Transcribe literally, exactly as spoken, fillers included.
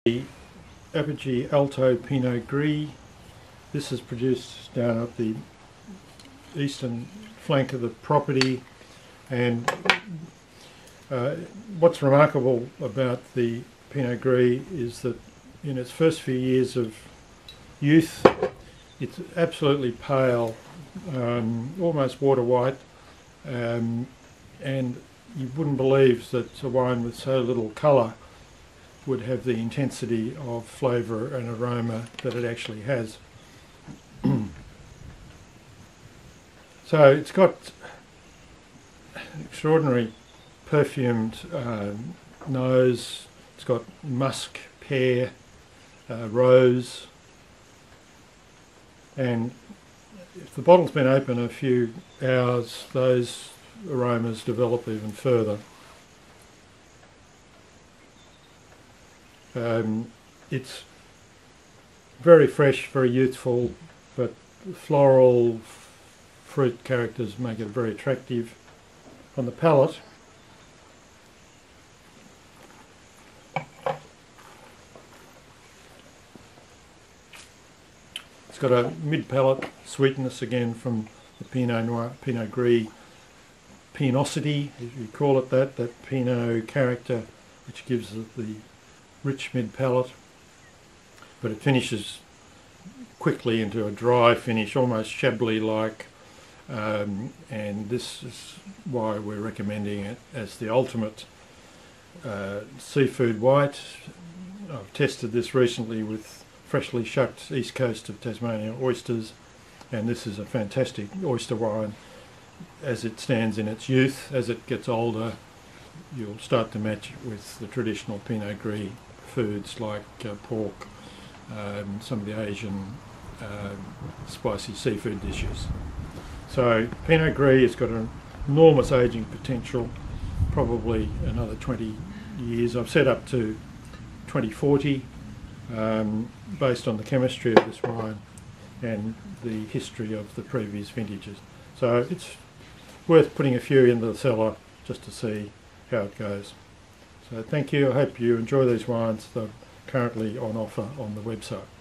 The Apogee Alto Pinot Gris. This is produced down at the eastern flank of the property, and uh, what's remarkable about the Pinot Gris is that in its first few years of youth it's absolutely pale, um, almost water white, um, and you wouldn't believe that a wine with so little colour would have the intensity of flavour and aroma that it actually has. So it's got extraordinary perfumed uh, nose. It's got musk, pear, uh, rose, and if the bottle's been open a few hours, those aromas develop even further. Um, it's very fresh, very youthful, but floral fruit characters make it very attractive on the palate. It's got a mid-palate sweetness again from the Pinot Noir, Pinot Gris pinosity, if you call it that, that Pinot character which gives it the rich mid-palate, but it finishes quickly into a dry finish, almost Chablis-like, um, and this is why we're recommending it as the ultimate uh, seafood white. I've tested this recently with freshly shucked east coast of Tasmania oysters, and this is a fantastic oyster wine as it stands in its youth. As it gets older, you'll start to match it with the traditional Pinot Gris foods like uh, pork, um, some of the Asian uh, spicy seafood dishes. So Pinot Gris has got an enormous aging potential, probably another twenty years. I've set up to twenty forty um, based on the chemistry of this wine and the history of the previous vintages. So it's worth putting a few into the cellar just to see how it goes. So thank you. I hope you enjoy these wines. They're currently on offer on the website.